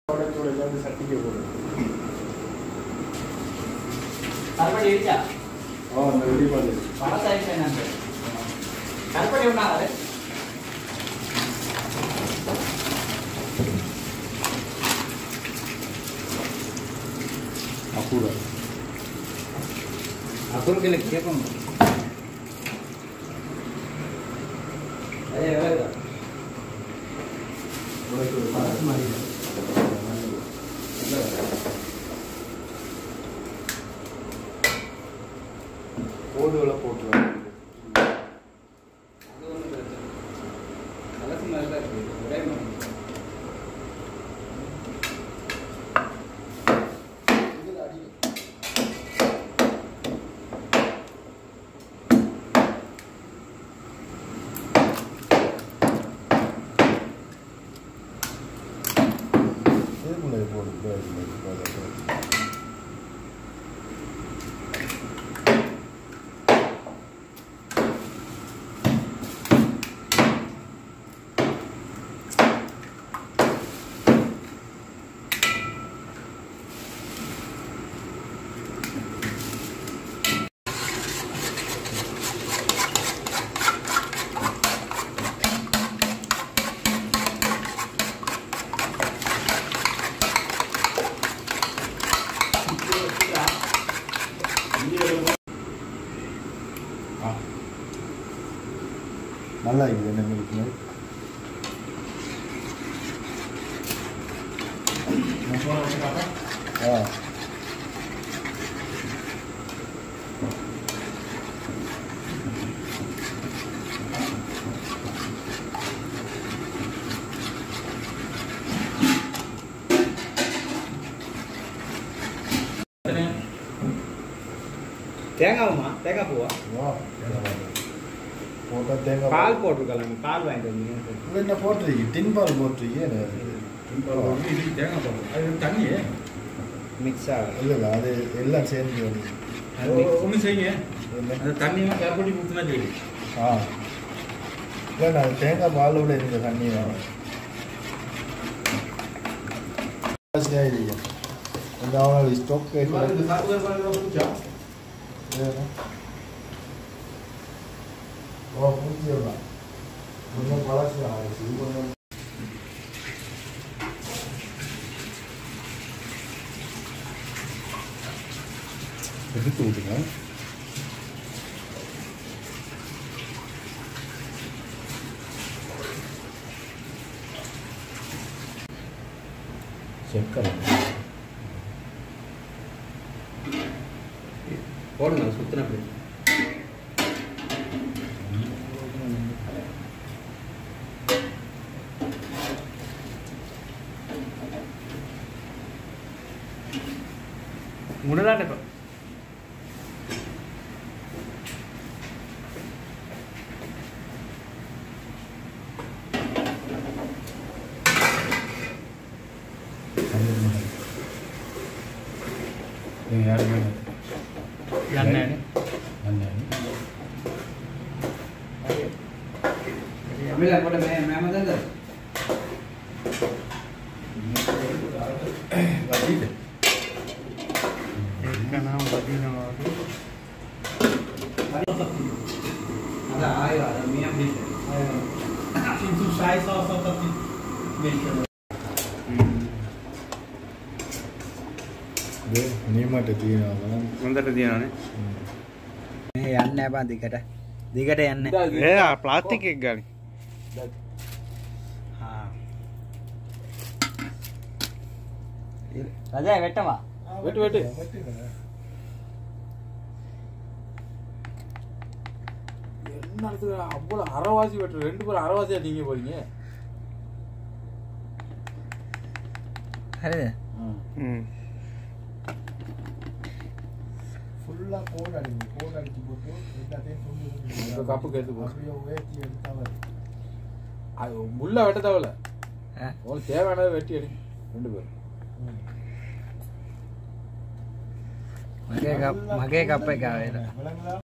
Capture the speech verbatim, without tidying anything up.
சட்டிக்கு போடு. கருப்பட்டி இருக்கா? ஓ அந்த ரெடி பண்ணு. பழசாய் என்னங்க? கருப்பட்டி உண்டாகாது. அப்புற. அப்புறத்துல கேட்போம். ஏய் வேற. உனக்கு ஒரு பாஸ் மாதிரி. ஓடுகளை போட்டுருவாங்க. அது ஒன்றும் பிரச்சனை இல்லை. கலசி மாதிரி தான் இருக்குது. ஒரே மாதிரி. இதில் அடி. இதுக்குள்ளே போட்டு நல்லா இருக்குது என்ன இருக்கு ஆ தேங்காவுமா தேங்காய் பூவா போட்டா தேங்காய் பால் போட்டிருக்கலாம் பால் வாங்கிட்டு வந்து என்ன போட்டிருக்கீங்க டின் பால் போட்டிருக்கீங்க டின் பால் போட்டு இது தேங்காய் பால் அது தண்ணி மிக்ஸ் ஆகும் இல்லை இல்லை அது எல்லாம் சேர்ந்து ஒன்றும் செய்யுங்க அந்த தண்ணியெல்லாம் கருப்பட்டி ஊற்றினா சரி ஆ இல்லை நான் தேங்காய் பாலோட இருந்த தண்ணி வேணும் இந்த அவனோட ஸ்டோக் ஓ பூச்சியெல்லாம் கொஞ்சம் பழசு ஆயிடுச்சு கொஞ்சம் எடுத்து விட்டுங்க செக்கலாம் போடுங்க சுத்தின அப்படி முன்னதாக யாருமே எண்ணெய் எண்ணெய் போட்ட மே மேம தான் வட்டிட்டு நான் பார்த்தீங்கன்னா அது ஆயிரம் அது மீன் அப்படி itu saya salah satu mission deh ini mah ada tiga orang untuk tiga nih ini aneh apa tiga dah tiga dah aneh eh plastik ya kali raja வெட்ட வா வெட்டு வெட்டு என்ன அவ்வளோ அரைவாசி வெட்டு ரெண்டு பேரும் அரைவாசியா நீங்க போறீங்க அரே ம் ஃபுல்லா கோட் அடிங்க கோட் அடிச்சு போட்டு எல்லாத்தையும் துண்டு இந்த கப்பு கேட்டு போ அப்படியே உயர்த்தி எடுத்தாவே அது முள்ள வெட்ட தேவையில்ல உங்களுக்கு தேவையானதை வெட்டி அடி ரெண்டு பேரும் மகே கப் மகே கப்பை காவே